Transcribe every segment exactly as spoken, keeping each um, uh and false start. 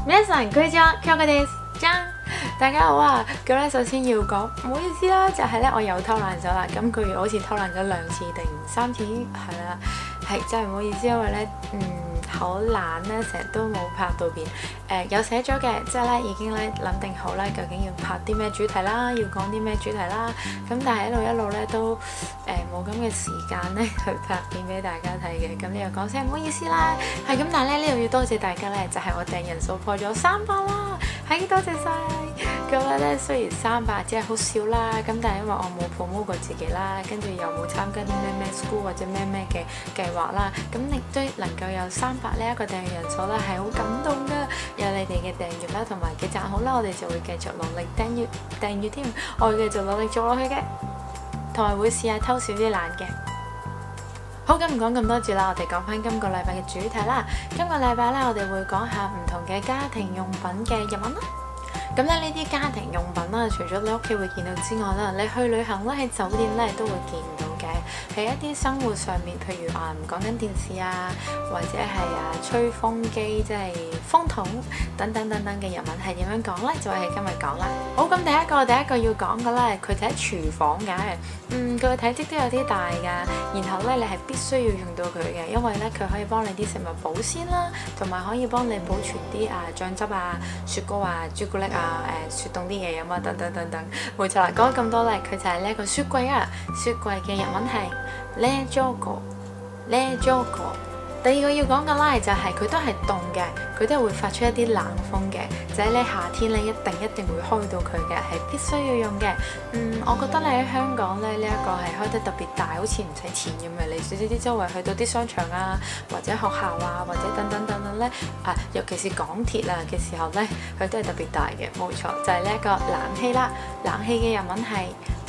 皆さんこんにちは，Kyokoです。じゃん，大家好啊！咁咧，首先要講唔好意思啦，就係咧我又偷懶咗啦。今個月好似偷懶咗兩次定三次，係啦，係真係唔好意思，因為咧嗯好懶咧，成日都冇拍到片。誒、呃、有寫咗嘅，即係咧已經咧諗定好咧，究竟要拍啲咩主題啦，要講啲咩主題啦。咁但係一路一路咧都誒冇咁嘅時間咧去拍片俾大家睇嘅。咁你又講聲唔好意思啦，係咁，但係咧呢度要多謝大家咧，就係、是、我訂人數破咗三百啦，係多謝晒。咁樣咧雖然三百只係好少啦，咁但係因為我冇 promote 過自己啦，跟住又冇參加啲咩咩 school 或者咩咩嘅計劃啦，咁亦都能夠有三百呢一個訂閱人數啦，係好感動噶。有你哋嘅訂閱啦，同埋嘅讚好啦，我哋就會繼續努力訂閱訂閱添，我會繼續努力做落去嘅，同埋會試下偷少啲懶嘅。好，咁唔講咁多住啦，我哋講翻今個禮拜嘅主題啦。今個禮拜咧，我哋會講下唔同嘅家庭用品嘅日文啦。咁咧呢啲家庭用品啦，除咗你屋企會見到之外啦，你去旅行咧喺酒店咧都會見到嘅，係一啲生活上面，譬如啊講緊電視啊，或者係啊吹風機，即係風筒等等等等嘅日文係點樣講咧？就係今日講啦。好，咁第一個第一個要講嘅咧，佢就喺廚房嘅，嗯，佢嘅體積都有啲大㗎，然後咧你係必須要用到佢嘅，因為咧佢可以幫你啲食物保鮮啦，同埋可以幫你保存啲啊醬汁啊、雪糕啊、朱古力啊。啊誒雪凍啲嘢飲啊等等等等，冇錯啦，講咗咁多咧，佢就係呢一個雪櫃啊！雪櫃嘅日文係冷蔵庫，冷蔵庫。第二個要講嘅啦，就係佢都係凍嘅，佢都係會發出一啲冷風嘅，就係咧夏天咧一定一定會開到佢嘅，係必須要用嘅。嗯，我覺得你喺香港咧呢一個係開得特別大，好似唔使錢咁嘅。你少少啲周圍去到啲商場啊，或者學校啊，或者等等等等咧啊，尤其是港鐵啊嘅時候咧，佢都係特別大嘅，冇錯，就係呢一個冷氣啦。冷氣嘅日文係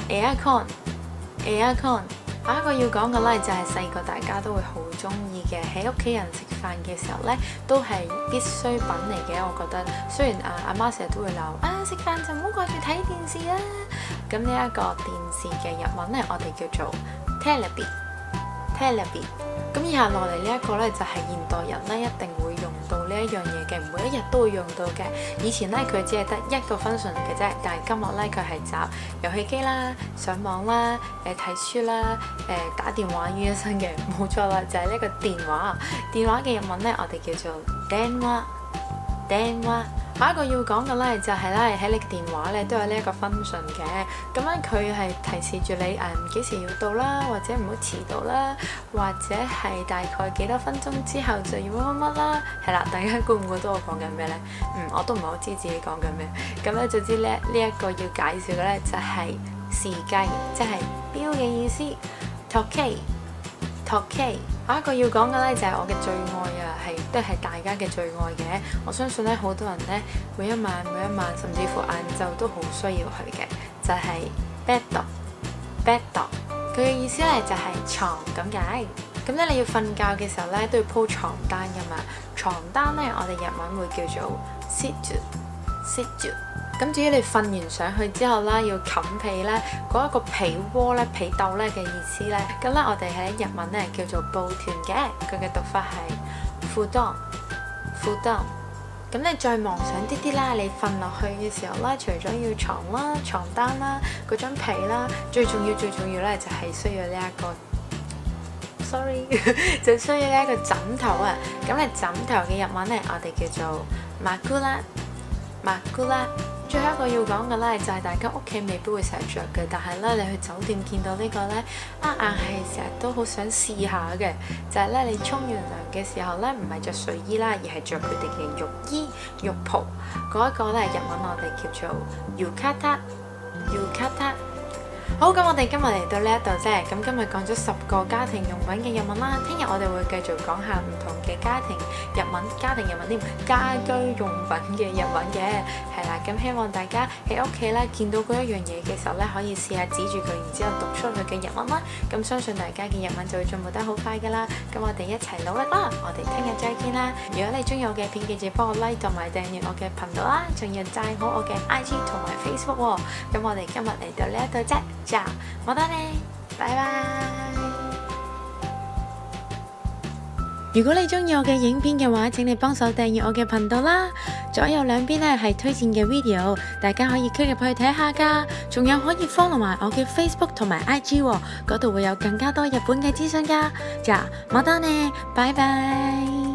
aircon，aircon。下一個要講嘅咧就係細個大家都會好中意嘅，喺屋企人食飯嘅時候咧都係必需品嚟嘅。我覺得雖然啊阿媽成日都會鬧啊食飯就唔好掛住睇電視啦，咁呢一個電視嘅日文咧我哋叫做 telebi，telebi。咁以下落嚟呢一個咧就係現代人咧一定會用到呢一樣嘢嘅，每一日都會用到嘅。以前咧佢只係得一個 function 嘅啫，但係今日咧佢係集遊戲機啦、上網啦、誒睇書啦、誒打電話於一身嘅，冇錯啦，就係呢個電話。電話嘅日文咧我哋叫做電話，電話。下一個要講嘅咧就係咧喺你嘅電話咧都有呢一個 function 嘅，咁樣佢係提示住你誒幾時要到啦，或者唔好遲到啦，或者係大概幾多分鐘之後就要乜乜乜啦，係啦，大家估唔估到我講緊咩咧？嗯，我都唔係好知自己講緊咩，咁咧就知咧呢一個要介紹嘅咧就係時計，即係錶嘅意思 ，toki，toki。下一個要講嘅咧就係我嘅最愛啊，係都係大家嘅最愛嘅。我相信咧好多人咧每一晚每一晚甚至乎晏晝都好需要佢嘅，就係 bed，bed。佢嘅意思咧就係床咁解。咁咧你要瞓覺嘅時候咧都要鋪床單噶嘛，床單咧我哋日文會叫做 sit，sit。咁至於你瞓完上去之後啦，要冚被咧，嗰一個被窩咧、被竇咧嘅意思咧，咁咧我哋喺日文咧叫做布團嘅，佢嘅讀法係布団，布団。咁你再望上啲啲啦，你瞓落去嘅時候啦，除咗要床啦、床單啦、嗰張被啦，最重要最重要咧就係需要呢一個 ，sorry， 就需要呢一個枕頭啊。咁你枕頭嘅日文咧，我哋叫做枕、枕。最後一個要講嘅咧，就係大家屋企未必會成日着嘅，但係咧你去酒店見到呢個咧，啊硬係成日都好想試下嘅，就係咧你沖完涼嘅時候咧，唔係着睡衣啦，而係着佢哋嘅浴衣、浴袍嗰一個咧，日文我哋叫做 yukata，yukata。好，咁我哋今日嚟到呢一度啫，咁今日講咗十個家庭用品嘅日文啦，聽日我哋會繼續講下唔同嘅家庭日文、家庭日文添，家居用品嘅日文嘅，係啦，咁希望大家喺屋企咧見到嗰一樣嘢嘅時候咧，可以試下指住佢，然之後讀出佢嘅日文啦，咁相信大家嘅日文就會進步得好快噶啦，咁我哋一齊努力啦，我哋聽日再見啦！如果你中意我嘅片，記住幫我 like 同埋訂閱我嘅頻道啦，仲要讚好我嘅 I G 同埋 Facebook 喎，咁我哋今日嚟到呢一度啫。じゃあまたね，拜拜。 如果你中意我嘅影片嘅話，請你幫手訂閱我嘅頻道啦。左右兩邊呢係推薦嘅 video，大家可以 click 入去睇下㗎。仲有可以 follow 埋我嘅 Facebook 同埋 I G 喎，嗰度會有更加多日本嘅資訊㗎。じゃあまたね，拜拜。